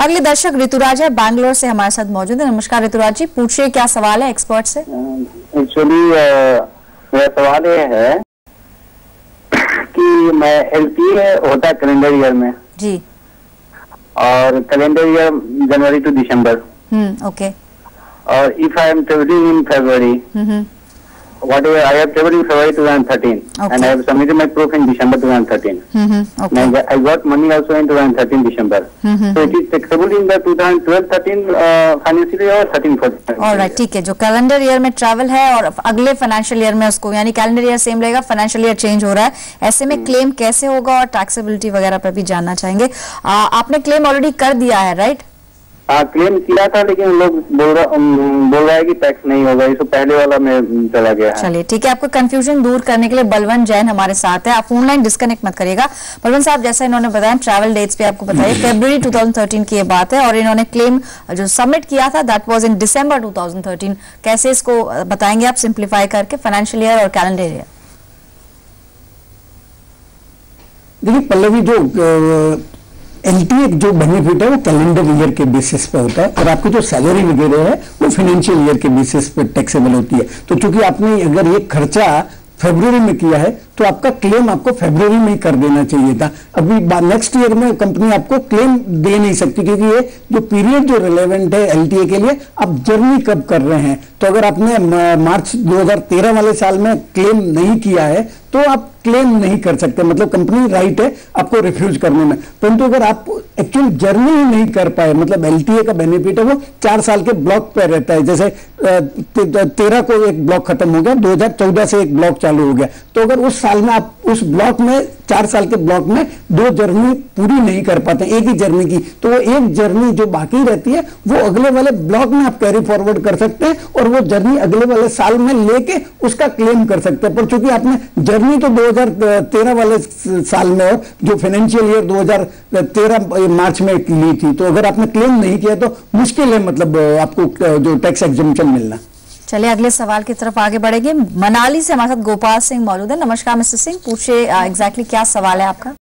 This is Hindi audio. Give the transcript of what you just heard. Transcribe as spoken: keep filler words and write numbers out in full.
अगले दर्शक ऋतुराज है, बैंगलोर से हमारे साथ मौजूद है। नमस्कार ऋतुराज जी, पूछिए क्या सवाल है एक्सपर्ट से। एक्चुअली मेरा सवाल ये है कि मैं एलटीए होता है कैलेंडर ईयर में जी, और calendar year January to December. Hmm okay. और if I am travelling in February, whatever I have traveled in February twenty thirteen, okay. and I have submitted my proof in December twenty thirteen. Mm-hmm. Okay. And I got money also in twenty thirteen December. Mm-hmm. So it is taxable in the twenty twelve thirteen uh, financial year or thirteen fourteen. All right, ठीक है। जो कैलेंडर ईयर में ट्रैवल है और अगले फाइनेंशियल ईयर में उसको, यानी कैलेंडर ईयर सेम रहेगा, फाइनेंशियल ईयर चेंज हो रहा है, ऐसे में क्लेम hmm. कैसे होगा और टैक्सेबिलिटी वगैरह पर भी जानना चाहेंगे। आ, आपने क्लेम ऑलरेडी कर दिया है, राइट? हाँ, क्लेम किया था, लेकिन लोग बोल रहा बोल रहा है कि टैक्स नहीं होगा, इसको पहले वाला में चला गया है। चलिए ठीक है, आपको कंफ्यूजन दूर करने के लिए बलवंत जैन हमारे साथ है। आप फोन डिस्कनेक्ट मत करिएगा। बलवंत साहब, जैसा इन्होंने बताया ट्रैवल डेट्स पे आपको बताइए, फरवरी टू थाउजेंड थर्टीन की ये बात है और इन्होंने क्लेम जो सबमिट किया था that was in December two thousand thirteen. कैसे इसको बताएंगे आप सिंप्लीफाई करके, फाइनेंशियल ईयर और कैलेंडर ईयर? देखिए पल्लवी, जो एलटीए जो बेनिफिट है वो कैलेंडर ईयर के बेसिस पे होता है और आपकी जो सैलरी वगैरह है वो फाइनेंशियल ईयर के बेसिस पे टैक्सेबल होती है। तो चूंकि आपने अगर ये खर्चा फरवरी में किया है तो आपका क्लेम आपको फरवरी में ही कर देना चाहिए था। अभी नेक्स्ट ईयर में कंपनी आपको क्लेम दे नहीं सकती, क्योंकि ये जो पीरियड जो रिलेवेंट है एलटीए के लिए, आप जर्नी कब कर रहे हैं। तो अगर आपने मार्च दो हज़ार तेरह वाले साल में क्लेम नहीं किया है तो आप क्लेम नहीं कर सकते, मतलब कंपनी राइट है आपको रिफ्यूज करने में। परंतु अगर आप एक्चुअल जर्नी ही नहीं कर पाए, मतलब एलटीए का बेनिफिट है वो चार साल के ब्लॉक पे रहता है। जैसे तेरह को एक ब्लॉक खत्म हो गया, दो हज़ार चौदह से एक ब्लॉक चालू हो गया, तो अगर उस साल में आप उस ब्लॉक में, चार साल के ब्लॉक में दो जर्नी पूरी नहीं कर पाते, एक ही जर्नी की, तो वो एक जर्नी जो बाकी रहती है वो अगले वाले ब्लॉक में आप कैरी फॉरवर्ड कर सकते हैं और वो जर्नी अगले वाले साल में लेके उसका क्लेम कर सकते हैं। पर चूंकि आपने जर्नी तो दो हज़ार तेरह वाले साल में और जो फाइनेंशियल ईयर दो हज़ार तेरह मार्च में ली थी, तो अगर आपने क्लेम नहीं किया तो मुश्किल है मतलब आपको जो टैक्स एग्जम्पशन मिलना। चलिए अगले सवाल की तरफ आगे बढ़ेंगे। मनाली से हमारे साथ गोपाल सिंह मौजूद है। नमस्कार मिस्टर सिंह, पूछिए एग्जैक्टली क्या सवाल है आपका।